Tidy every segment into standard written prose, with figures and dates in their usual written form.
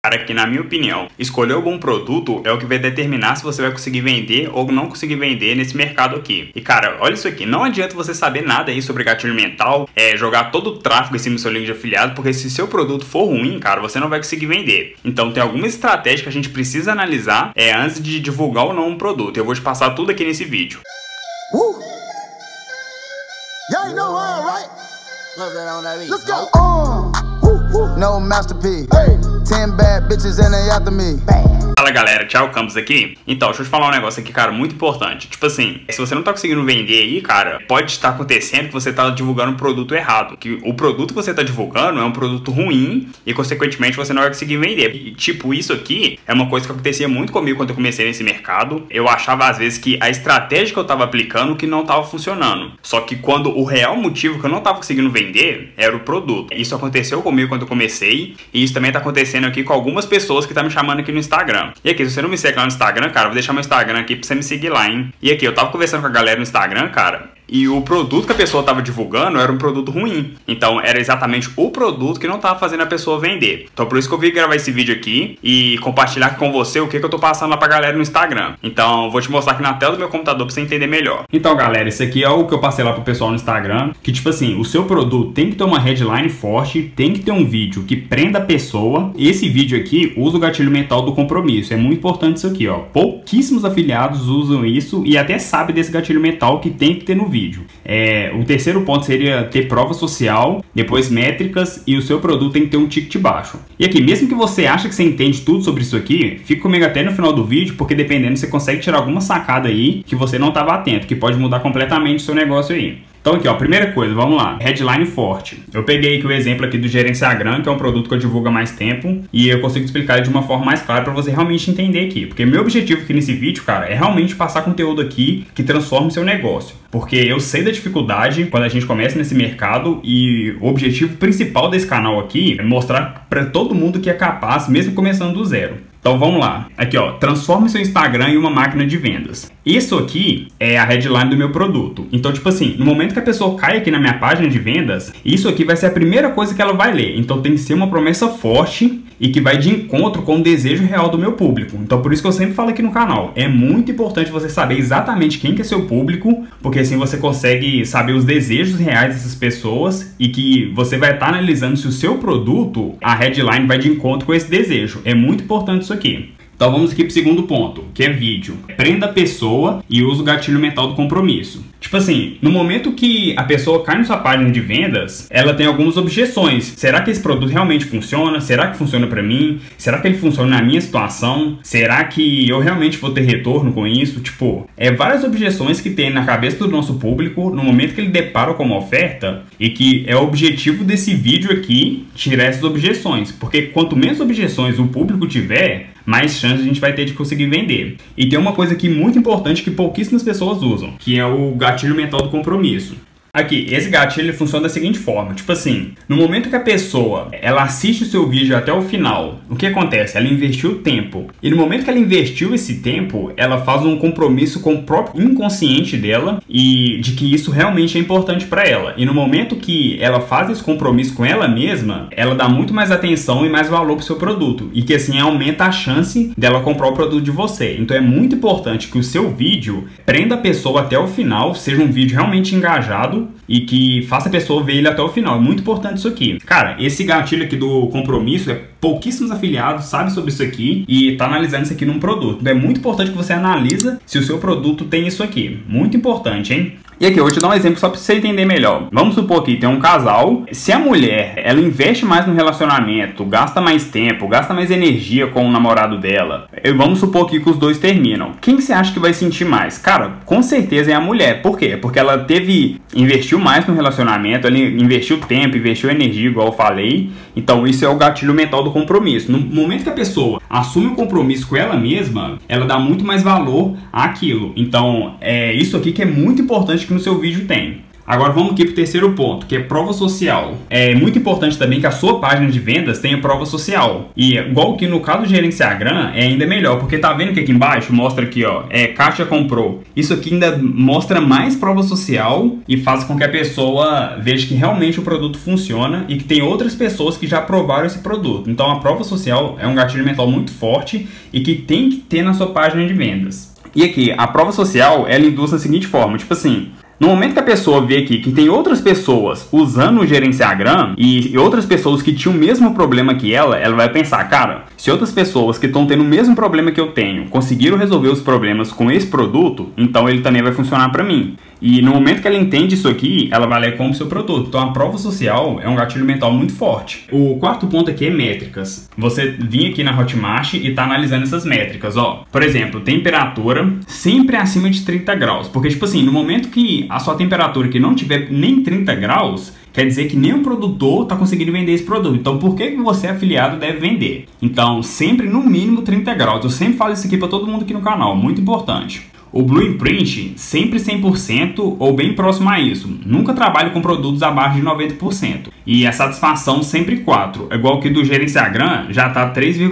Cara, que na minha opinião, escolher um bom produto é o que vai determinar se você vai conseguir vender ou não conseguir vender nesse mercado aqui. E cara, olha isso aqui, não adianta você saber nada aí sobre gatilho mental, jogar todo o tráfego em cima do seu link de afiliado, porque se seu produto for ruim, cara, você não vai conseguir vender. Então tem alguma estratégia que a gente precisa analisar antes de divulgar ou não um produto. Eu vou te passar tudo aqui nesse vídeo. Y'all know all right. Let's go. No masterpiece. 10 bad bitches and they after me. Fala galera, Thiago Campos aqui. Então, deixa eu te falar um negócio aqui, cara, muito importante. Tipo assim, se você não tá conseguindo vender aí, cara, pode estar acontecendo que você tá divulgando um produto errado. Que o produto que você tá divulgando é um produto ruim e, consequentemente, você não vai conseguir vender. E, tipo, isso aqui é uma coisa que acontecia muito comigo quando eu comecei nesse mercado. Eu achava, às vezes, que a estratégia que eu tava aplicando que não tava funcionando. Só que quando o real motivo que eu não tava conseguindo vender era o produto. Isso aconteceu comigo quando eu comecei e isso também tá acontecendo aqui com algumas pessoas que tá me chamando aqui no Instagram. E aqui, se você não me segue lá no Instagram, cara, eu vou deixar meu Instagram aqui pra você me seguir lá, hein? E aqui, eu tava conversando com a galera no Instagram, cara, e o produto que a pessoa tava divulgando era um produto ruim. Então, era exatamente o produto que não tava fazendo a pessoa vender. Então, por isso que eu vim gravar esse vídeo aqui e compartilhar aqui com você o que eu tô passando lá pra galera no Instagram. Então, vou te mostrar aqui na tela do meu computador pra você entender melhor. Então, galera, esse aqui é o que eu passei lá pro pessoal no Instagram. Que, tipo assim, o seu produto tem que ter uma headline forte, tem que ter um vídeo que prenda a pessoa. Esse vídeo aqui usa o gatilho mental do compromisso. É muito importante isso aqui, ó. Pouquíssimos afiliados usam isso e até sabem desse gatilho mental que tem que ter no vídeo. O terceiro ponto seria ter prova social, depois métricas e o seu produto tem que ter um ticket baixo. E aqui, mesmo que você ache que você entende tudo sobre isso aqui, fica comigo até no final do vídeo, porque dependendo você consegue tirar alguma sacada aí que você não estava atento, que pode mudar completamente o seu negócio aí. Então aqui, ó, primeira coisa, vamos lá, headline forte. Eu peguei aqui o exemplo aqui do Gerenciagram, que é um produto que eu divulgo há mais tempo, e eu consigo explicar ele de uma forma mais clara para você realmente entender aqui. Porque meu objetivo aqui nesse vídeo, cara, é realmente passar conteúdo aqui que transforme o seu negócio. Porque eu sei da dificuldade quando a gente começa nesse mercado e o objetivo principal desse canal aqui é mostrar para todo mundo que é capaz, mesmo começando do zero. Então vamos lá, aqui ó, transforme seu Instagram em uma máquina de vendas. Isso aqui é a headline do meu produto. Então tipo assim, no momento que a pessoa cai aqui na minha página de vendas, isso aqui vai ser a primeira coisa que ela vai ler. Então tem que ser uma promessa forte e que vai de encontro com o desejo real do meu público. Então por isso que eu sempre falo aqui no canal, é muito importante você saber exatamente quem que é seu público, porque assim você consegue saber os desejos reais dessas pessoas e que você vai estar analisando se o seu produto, a headline vai de encontro com esse desejo. É muito importante isso aqui. Então vamos aqui para o segundo ponto, que é vídeo. Prenda a pessoa e usa o gatilho mental do compromisso. Tipo assim, no momento que a pessoa cai na sua página de vendas, ela tem algumas objeções. Será que esse produto realmente funciona? Será que funciona para mim? Será que ele funciona na minha situação? Será que eu realmente vou ter retorno com isso? Tipo, várias objeções que tem na cabeça do nosso público no momento que ele depara com uma oferta e que é o objetivo desse vídeo aqui, tirar essas objeções. Porque quanto menos objeções o público tiver, mais chance a gente vai ter de conseguir vender. E tem uma coisa aqui muito importante que pouquíssimas pessoas usam, que é o gatilho mental do compromisso. Aqui, esse gatilho ele funciona da seguinte forma, tipo assim, no momento que a pessoa ela assiste o seu vídeo até o final, o que acontece? Ela investiu tempo, e no momento que ela investiu esse tempo, ela faz um compromisso com o próprio inconsciente dela e de que isso realmente é importante para ela. E no momento que ela faz esse compromisso com ela mesma, ela dá muito mais atenção e mais valor pro seu produto, e que assim aumenta a chance dela comprar o produto de você. Então é muito importante que o seu vídeo prenda a pessoa até o final, seja um vídeo realmente engajado, e que faça a pessoa ver ele até o final. É muito importante isso aqui. Cara, esse gatilho aqui do compromisso, pouquíssimos afiliados sabem sobre isso aqui e tá analisando isso aqui num produto. Então é muito importante que você analisa se o seu produto tem isso aqui. Muito importante, hein? E aqui, eu vou te dar um exemplo só para você entender melhor. Vamos supor que tem um casal. Se a mulher, ela investe mais no relacionamento, gasta mais tempo, gasta mais energia com o namorado dela, vamos supor aqui que os dois terminam. Quem que você acha que vai sentir mais? Cara, com certeza é a mulher. Por quê? Porque ela investiu mais no relacionamento, ela investiu tempo, investiu energia, igual eu falei. Então isso é o gatilho mental do compromisso. No momento que a pessoa assume um compromisso com ela mesma, ela dá muito mais valor àquilo. Então é isso aqui que é muito importante que no seu vídeo tem. Agora vamos aqui pro terceiro ponto, que é prova social. É muito importante também que a sua página de vendas tenha prova social. E igual que no caso do gerente Instagram, é ainda melhor, porque tá vendo que aqui embaixo mostra aqui, ó, Kátia comprou. Isso aqui ainda mostra mais prova social e faz com que a pessoa veja que realmente o produto funciona e que tem outras pessoas que já provaram esse produto. Então a prova social é um gatilho mental muito forte e que tem que ter na sua página de vendas. E aqui, a prova social, ela induz da seguinte forma, tipo assim, no momento que a pessoa vê aqui que tem outras pessoas usando o gerente Instagram e outras pessoas que tinham o mesmo problema que ela vai pensar, cara, se outras pessoas que estão tendo o mesmo problema que eu tenho conseguiram resolver os problemas com esse produto, então ele também vai funcionar para mim. E no momento que ela entende isso aqui, ela vai lá e compra o seu produto. Então a prova social é um gatilho mental muito forte. O quarto ponto aqui é métricas. Você vir aqui na Hotmart e tá analisando essas métricas, ó. Por exemplo, temperatura sempre acima de 30 graus. Porque, tipo assim, no momento que a sua temperatura que não tiver nem 30 graus, quer dizer que nem o produtor está conseguindo vender esse produto. Então, por que você, afiliado, deve vender? Então, sempre no mínimo 30 graus. Eu sempre falo isso aqui para todo mundo aqui no canal. Muito importante. O Blueprint, sempre 100% ou bem próximo a isso. Nunca trabalho com produtos abaixo de 90%. E a satisfação sempre 4. Igual que do gerente Instagram já está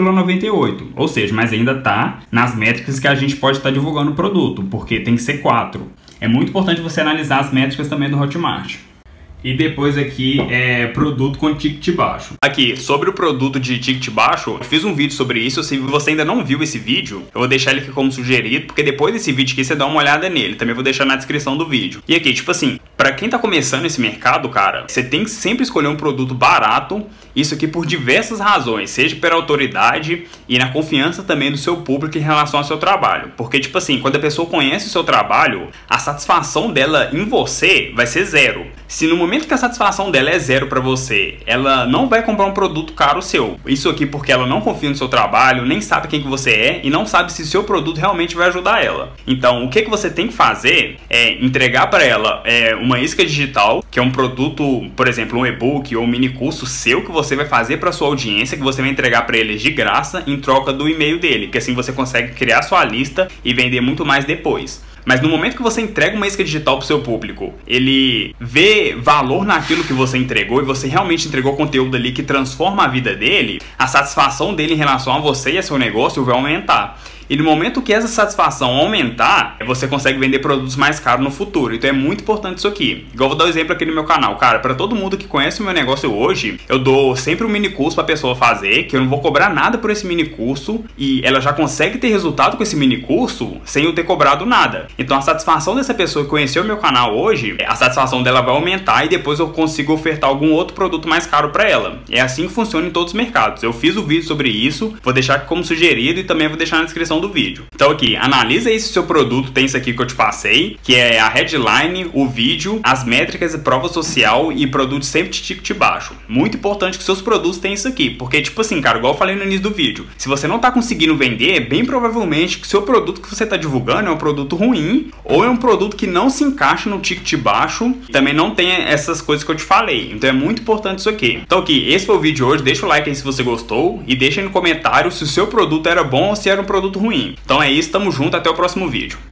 3,98. Ou seja, mas ainda está nas métricas que a gente pode estar divulgando o produto, porque tem que ser 4. É muito importante você analisar as métricas também do Hotmart. E depois aqui é produto com ticket baixo. Aqui, sobre o produto de ticket baixo, eu fiz um vídeo sobre isso. Se você ainda não viu esse vídeo, eu vou deixar ele aqui como sugerido, porque depois desse vídeo aqui você dá uma olhada nele. Também vou deixar na descrição do vídeo. E aqui, tipo assim, pra quem tá começando esse mercado, cara, você tem que sempre escolher um produto barato. Isso aqui por diversas razões, seja pela autoridade e na confiança também do seu público em relação ao seu trabalho. Porque, tipo assim, quando a pessoa conhece o seu trabalho, a satisfação dela em você vai ser 0. Se no momento que a satisfação dela é 0 para você, ela não vai comprar um produto caro seu. Isso aqui porque ela não confia no seu trabalho, nem sabe quem que você é e não sabe se o seu produto realmente vai ajudar ela. Então, o que você tem que fazer é entregar para ela uma isca digital, que é um produto, por exemplo, um e-book ou um mini curso seu que você vai fazer para sua audiência, que você vai entregar para eles de graça em troca do e-mail dele, que assim você consegue criar sua lista e vender muito mais depois. Mas no momento que você entrega uma isca digital para o seu público, ele vê valor naquilo que você entregou e você realmente entregou conteúdo ali que transforma a vida dele, a satisfação dele em relação a você e a seu negócio vai aumentar. E no momento que essa satisfação aumentar, você consegue vender produtos mais caros no futuro. Então é muito importante isso aqui. Igual eu vou dar um exemplo aqui no meu canal. Cara, para todo mundo que conhece o meu negócio hoje, eu dou sempre um mini curso para a pessoa fazer, que eu não vou cobrar nada por esse mini curso. E ela já consegue ter resultado com esse mini curso sem eu ter cobrado nada. Então a satisfação dessa pessoa que conheceu o meu canal hoje, a satisfação dela vai aumentar e depois eu consigo ofertar algum outro produto mais caro para ela. É assim que funciona em todos os mercados. Eu fiz o vídeo sobre isso, vou deixar aqui como sugerido e também vou deixar na descrição do vídeo. Então aqui, analisa aí se o seu produto tem isso aqui que eu te passei, que é a headline, o vídeo, as métricas, prova social e produto sempre de ticket baixo. Muito importante que seus produtos tenham isso aqui, porque tipo assim, cara, igual eu falei no início do vídeo, se você não tá conseguindo vender, bem provavelmente que o seu produto que você tá divulgando é um produto ruim ou é um produto que não se encaixa no ticket baixo e também não tem essas coisas que eu te falei. Então é muito importante isso aqui. Então aqui, esse foi o vídeo de hoje, deixa o like aí se você gostou e deixa aí no comentário se o seu produto era bom ou se era um produto ruim. Então é isso, tamo junto, até o próximo vídeo.